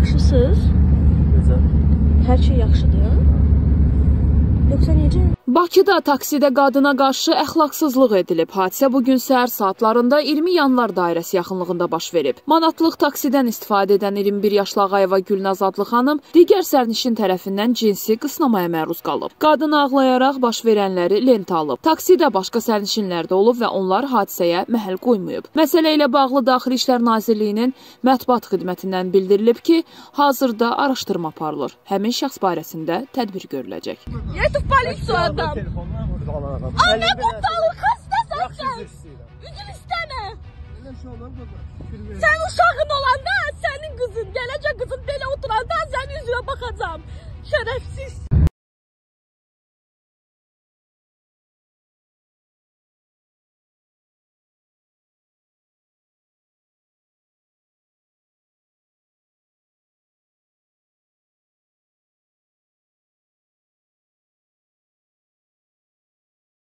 Yaxşısınız? Necə? Hər şey yaxşıdır? Yoxsa necə? Bakıda taksidə qadına qarşı əxlaqsızlıq edilib. Hadisə bugün səhər saatlarında 20 yanvar dairəsi yaxınlığında baş verib. Manatlıq taksidən istifadə edən 21 yaşlı Ağayeva Gülnaz adlı xanım digər sərnişin tərəfindən cinsi qısnamaya məruz qalıb. Qadın ağlayaraq baş verənləri lentə alıb. Taksidə başqa sərnişinlər də olub və onlar hadisəyə məhəl qoymayıb. Məsələ ilə bağlı Daxili İşlər Nazirliyinin mətbuat xidmətindən bildirilib ki, hazırda araşdırma aparılır. Həmin şəxs barəsində tədbir görüləcək. Yetib politsiya adam. Anne kurtarır kaçtasın sen. Üzüm isteme. Sen uşağın olanda senin kızın, gelecek kızın böyle oturanda sen yüzüne bakacağım. Şerefsiz.